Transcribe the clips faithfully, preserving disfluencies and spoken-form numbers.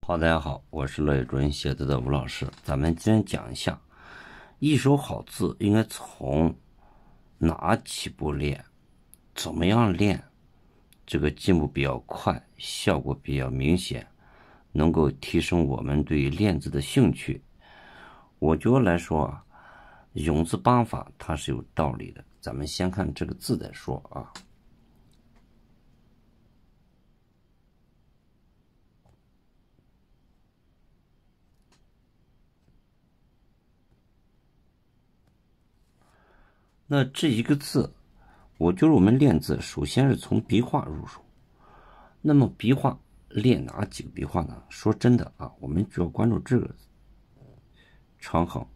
好，大家好，我是乐意主任写字的吴老师。咱们今天讲一下，一手好字应该从哪起步练，怎么样练，这个进步比较快，效果比较明显，能够提升我们对练字的兴趣。我觉得来说啊，永字八法它是有道理的。咱们先看这个字再说啊。那这一个字，我觉得我们练字首先是从笔画入手。那么笔画练哪几个笔画呢？说真的啊，我们主要关注这个长横，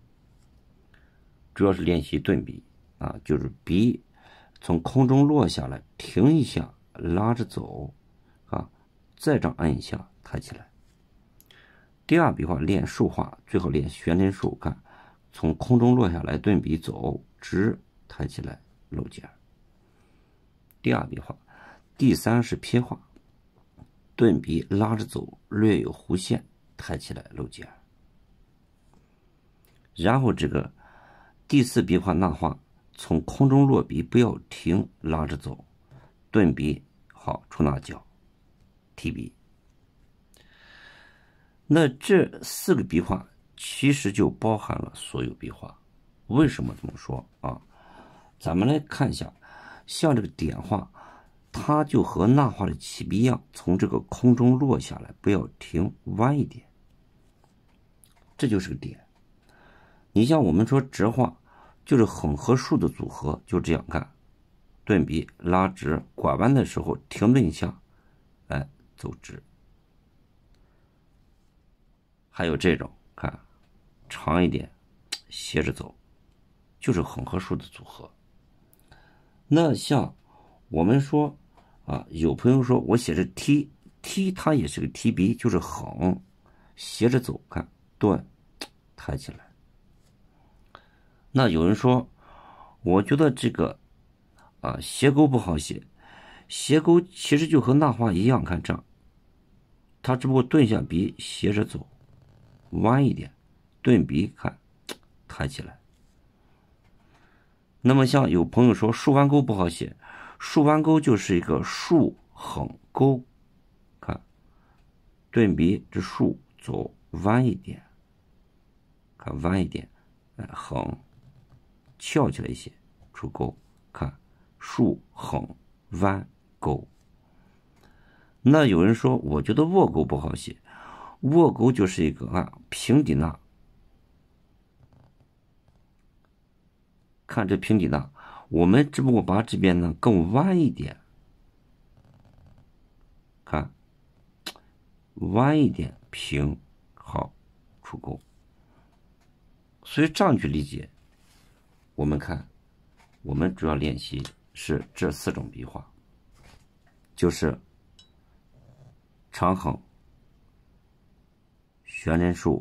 主要是练习顿笔啊，就是笔从空中落下来，停一下，拉着走啊，再这样按一下，抬起来。第二笔画练竖画，最好练悬针竖，看从空中落下来，顿笔走直，抬起来漏尖。第二笔画，第三是撇画，顿笔拉着走，略有弧线，抬起来漏尖。然后这个第四笔画捺画，从空中落笔不要停，拉着走，顿笔好出捺脚，提笔。那这四个笔画其实就包含了所有笔画。为什么这么说啊？咱们来看一下，像这个点画，它就和捺画的起笔一样，从这个空中落下来，不要停，弯一点，这就是个点。你像我们说直画，就是横和竖的组合，就这样干，顿笔拉直，拐弯的时候停顿一下，哎，走直。还有这种看长一点，斜着走，就是横和竖的组合。那像我们说啊，有朋友说我写着踢踢，它也是个提笔，就是横斜着走，看顿抬起来。那有人说，我觉得这个啊斜钩不好写，斜钩其实就和捺画一样，看这样，它只不过顿下笔斜着走，弯一点，顿笔看抬起来。那么像有朋友说竖弯钩不好写，竖弯钩就是一个竖横钩，看顿笔这竖走弯一点，看弯一点，哎横翘起来一些出钩，看竖横弯钩。那有人说我觉得卧钩不好写，卧钩就是一个啊平底捺，看这平底捺，我们只不过把这边呢更弯一点，看弯一点平，好出钩。所以这样去理解，我们看我们主要练习是这四种笔画，就是长横、悬针竖、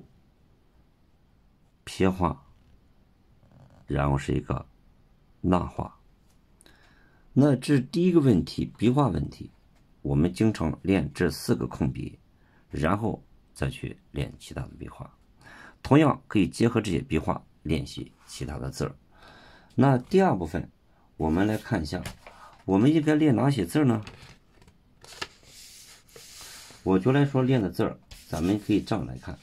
撇画，然后是一个捺画。那这第一个问题，笔画问题，我们经常练这四个空笔，然后再去练其他的笔画。同样可以结合这些笔画练习其他的字儿。那第二部分，我们来看一下，我们应该练哪些字呢？我就来说练的字儿，咱们可以这样来看。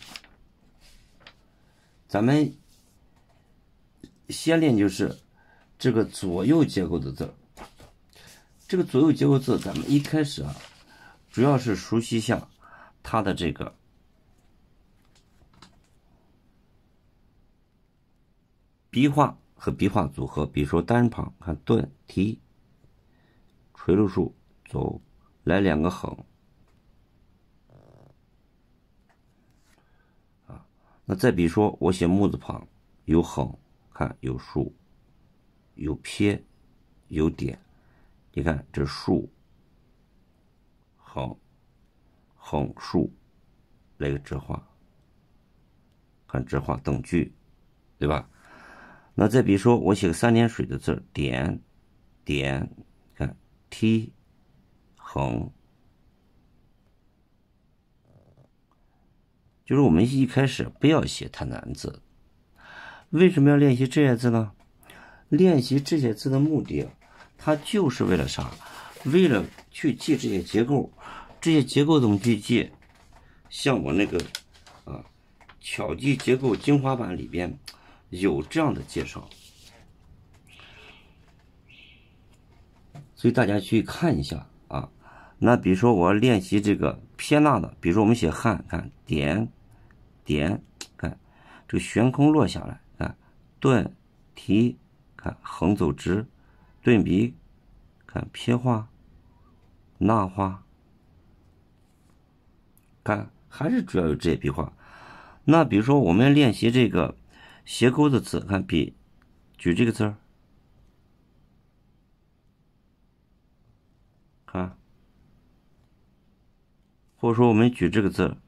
咱们先练就是这个左右结构的字儿。这个左右结构字，咱们一开始啊，主要是熟悉一下它的这个笔画和笔画组合。比如说单人旁，看顿提，垂柳竖走，来两个横啊。那再比如说我写木字旁，有横，看有竖，有撇，有点。你看这竖横横竖来个直画，看直画等距，对吧？那再比如说我写个三点水的字，点点，看踢横就是我们一开始不要写太难字。为什么要练习这些字呢？练习这些字的目的，它就是为了啥？为了去记这些结构。这些结构怎么去记？像我那个啊巧记结构精华版里边有这样的介绍，所以大家去看一下啊。那比如说我要练习这个撇捺的，比如说我们写汉，看点点，看这个悬空落下来，看顿提，看横走直，顿笔，看撇画，捺画，看还是主要有这些笔画。那比如说我们练习这个斜钩的字，看笔，举这个字儿，看，或者说我们举这个字儿，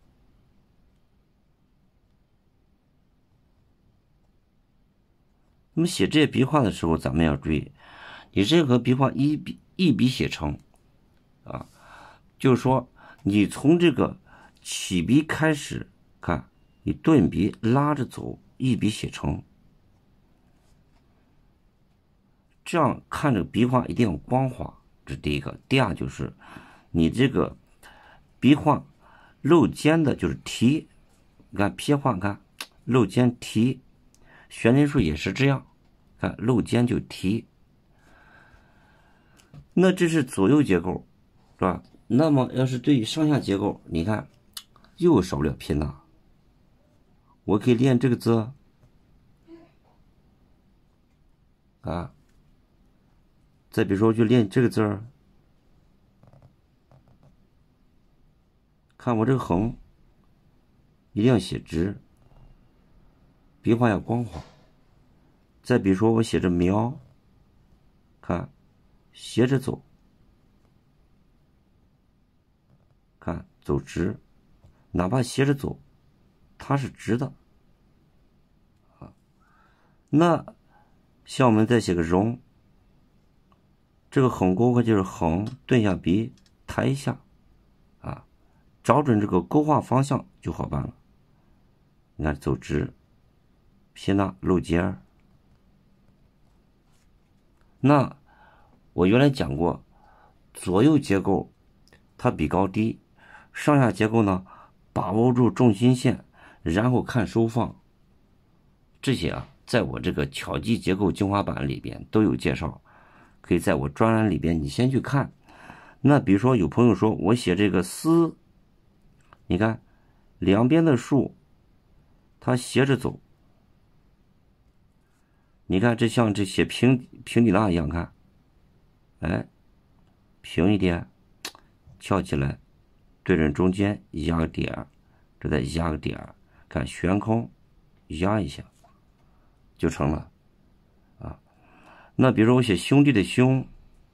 那么写这些笔画的时候，咱们要注意，你任何笔画一笔一笔写成，啊，就是说你从这个起笔开始，看你顿笔拉着走，一笔写成，这样看着笔画一定要光滑，这是第一个。第二就是你这个笔画漏尖的，就是提，你看撇画，看漏尖提，悬针术也是这样，看漏尖就提。那这是左右结构，是吧？那么要是对于上下结构，你看又少了撇捺，我可以练这个字啊。再比如说，我就练这个字儿，看我这个横一定要写直，笔画要光滑。再比如说，我写着苗，看斜着走，看走直，哪怕斜着走，它是直的啊。那像我们再写个容，这个横钩就是横，顿下笔，抬一下，啊，找准这个钩画方向就好办了。你看走直，撇捺漏尖儿。那我原来讲过，左右结构它比高低，上下结构呢把握住重心线，然后看收放。这些啊，在我这个巧记结构精华版里边都有介绍，可以在我专栏里边你先去看。那比如说有朋友说我写这个丝，你看两边的竖它斜着走，你看这像这写平平底捺一样，看哎平一点，翘起来，对准中间压个点儿，这再压个点儿，看悬空压一下就成了啊。那比如说我写兄弟的兄，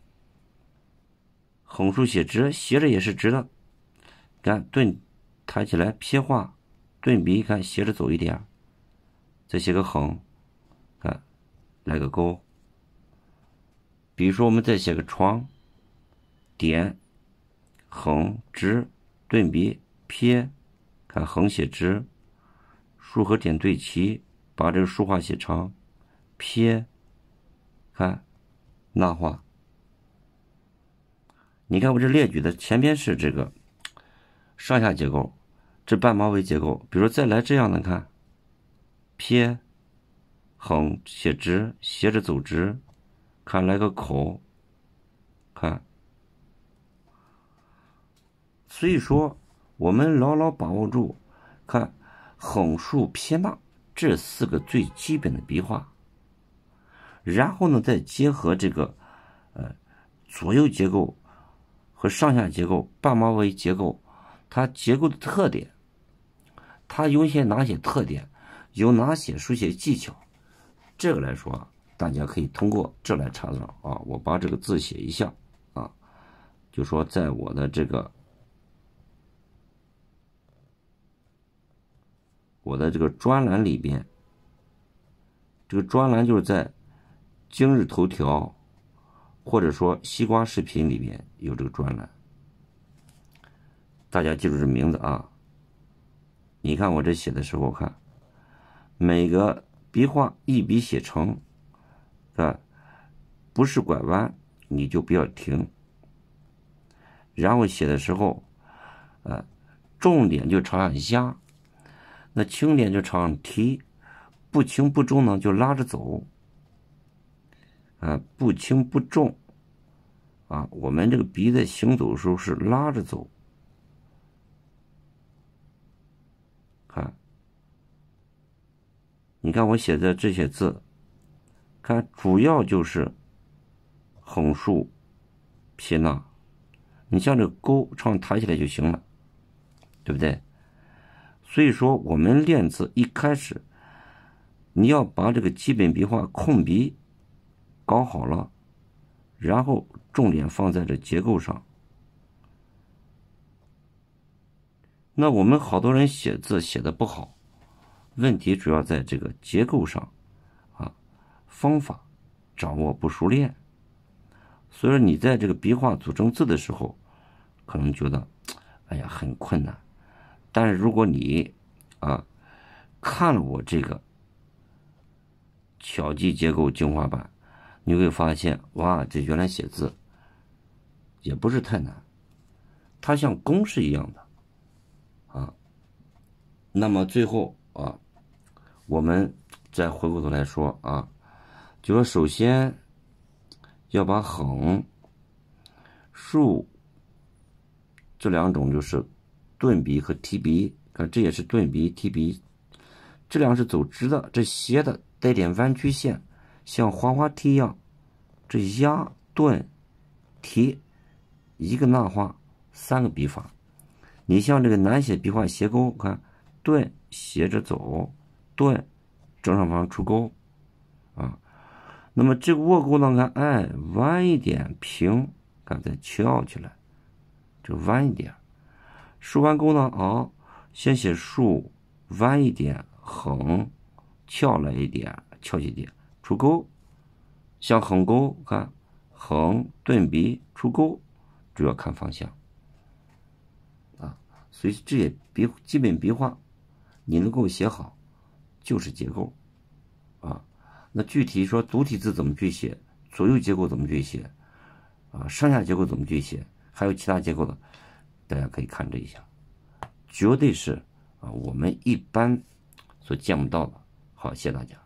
横竖写直，斜着也是直的，看顿抬起来撇画，顿笔，看斜着走一点，再写个横，看来个勾。比如说我们再写个窗，点横直，顿笔撇，看横写直，竖和点对齐，把这个竖画写长，撇，看捺画。你看我这列举的前边是这个上下结构，这半马尾结构。比如说再来这样的，看撇横写直，斜着走直，看来个口，看。所以说我们牢牢把握住，看横竖撇捺这四个最基本的笔画，然后呢再结合这个呃左右结构和上下结构、半马尾结构，它结构的特点，它有些哪些特点，有哪些书写技巧，这个来说大家可以通过这来查找啊。我把这个字写一下啊，就说在我的这个我的这个专栏里边，这个专栏就是在今日头条或者说西瓜视频里面有这个专栏，大家记住这名字啊。 你看我这写的时候，看每个笔画一笔写成，啊，不是拐弯你就不要停。然后写的时候，呃，重点就朝上压，那轻点就朝上提，不轻不重呢就拉着走。啊，不轻不重，啊，我们这个笔在行走的时候是拉着走。看，你看我写的这些字，看主要就是横竖撇捺，你像这个勾朝上抬起来就行了，对不对？所以说我们练字一开始，你要把这个基本笔画控笔搞好了，然后重点放在这结构上。那我们好多人写字写的不好，问题主要在这个结构上，啊，方法掌握不熟练。所以说你在这个笔画组成字的时候，可能觉得，哎呀很困难。但是如果你啊看了我这个巧记结构精华版，你会发现，哇，这原来写字也不是太难，它像公式一样的。啊，那么最后啊，我们再回过头来说啊，就说首先要把横、竖这两种就是顿笔和提笔，看这也是顿笔、提笔，这两是走直的，这斜的带点弯曲线，像滑滑梯一样，这压、顿、提，一个捺画，三个笔法。你像这个难写笔画斜钩，看顿斜着走，顿正上方出钩，啊，那么这个握钩呢，看哎弯一点平，看再翘起来，就弯一点。竖弯钩呢，哦，先写竖，弯一点，横，翘来一点，翘起点，出钩。像横钩，看横顿笔出钩，主要看方向。所以这些笔基本笔画，你能够写好，就是结构，啊，那具体说独体字怎么去写，左右结构怎么去写，啊，上下结构怎么去写，还有其他结构的，大家可以看这一下，绝对是啊我们一般所见不到的。好，谢谢大家。